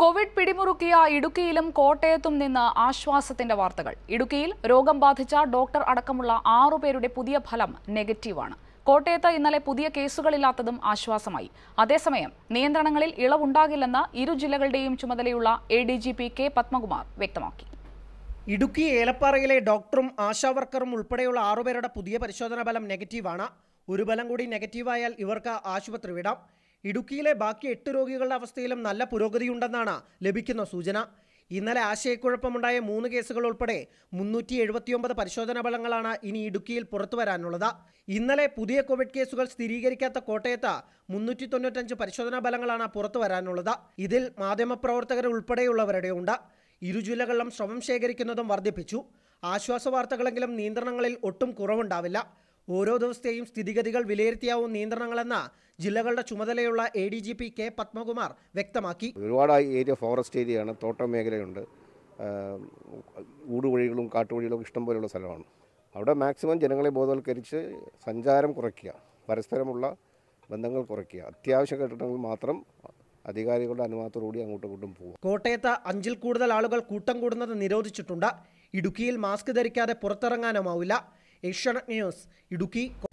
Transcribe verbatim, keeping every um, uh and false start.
Covid പിടിമുറുക്കിയ ഇടുക്കിയിലും കോട്ടയത്തും നിന്ന് ആശ്വാസത്തിന്റെ വാർത്തകൾ. ഇടുക്കിയിൽ രോഗം ബാധിച്ച ഡോക്ടർ അടക്കമുള്ള ആറുപേരുടെ പുതിയ ഫലം നെഗറ്റീവാണ്. കോട്ടയത്ത് ഇന്നലെ പുതിയ കേസുകളില്ലാത്തതും ആശ്വാസമായി. അതേസമയം നിയന്ത്രണങ്ങളിൽ ഇളവുണ്ടാകില്ലെന്ന് ഇരു ജില്ലകളുടെയും ചുമതലയുള്ള A D G P K Padmakumar വ്യക്തമാക്കി. ഇടുക്കി ഏലപ്പാറയിലെ ഡോക്ടറും ആശാവർക്കറും ഉൾപ്പെടെയുള്ള ആറുപേരുടെ പുതിയ പരിശോധനാ ഫലം നെഗറ്റീവാണ്. ഒരു ഫലം കൂടി നെഗറ്റീവായാൽ ഇവർക്ക് ആശുപത്രി വിടാം. ഇടുക്കിയിലെ ബാക്കി എട്ട് രോഗികളുടെ അവസ്ഥയിലും നല്ല പുരോഗതിയുണ്ടെന്നാണ് ലഭിക്കുന്ന സൂചന. ഇന്നലെ ആശയക്കുഴപ്പമുണ്ടായ മൂന്ന് കേസുകൾ ഉൾപ്പെടെ മുന്നൂറ്റി എഴുപത്തിയൊമ്പത് പരിശോധനാ ഫലങ്ങളാണ് ഇനി ഇടുക്കിയിൽ പുറത്തു വരാനുള്ളത്. ഇന്നലെ പുതിയ കോവിഡ് കേസുകൾ സ്ഥിരീകരിക്കാത്ത കോട്ടയത്ത് മുന്നൂറ്റി തൊണ്ണൂറ്റഞ്ച് പരിശോധനാ ഫലങ്ങളാണ് പുറത്തു വരാനുള്ളത്. ഇതിൽ മാധ്യമപ്രവർത്തകർ ഉൾപ്പെടെയുള്ളവരുടെ ഉണ്ട്. ഇരു ജില്ലകളിലും ശ്രമം ശേഖരിക്കുന്നതും വർദ്ധിപ്പിച്ചു. ആശ്വാസ വാർത്തകളെങ്കിലും നിയന്ത്രണങ്ങളിൽ ഒട്ടും കുറവുണ്ടാവില്ല. ഓരോ ദിവസത്തെയും സ്ഥിതിഗതികൾ വിലയിരുത്തിയാവും നിയന്ത്രണങ്ങളെന്ന് ജില്ലകളുടെ ചുമതലയുള്ള A D G P K Padmakumar വ്യക്തമാക്കി. ഒരുപാട് ഏരിയ ഫോറസ്റ്റ് ഏരിയയാണ്, തോട്ടം മേഖലയുണ്ട്, ഊടുവഴികളും കാട്ടുവഴികളും ഇഷ്ടം പോലെയുള്ള സ്ഥലമാണ്. അവിടെ മാക്സിമം ജനങ്ങളെ ബോധവൽക്കരിച്ച് സഞ്ചാരം കുറയ്ക്കുക, പരസ്പരമുള്ള ബന്ധങ്ങൾ കുറയ്ക്കുക, അത്യാവശ്യ ഘട്ടങ്ങളിൽ മാത്രം അധികാരികളുടെ അനുവാദത്തോടുകൂടി അങ്ങോട്ടും ഇങ്ങോട്ടും പോകും. കോട്ടയത്ത് അഞ്ചിൽ കൂടുതൽ ആളുകൾ കൂട്ടം കൂടുന്നത് നിരോധിച്ചിട്ടുണ്ട്. ഇടുക്കിയിൽ മാസ്ക് ധരിക്കാതെ പുറത്തിറങ്ങാനുമാവില്ല. ഏഷ്യാനെറ്റ് ന്യൂസ്, ഇടുക്കി.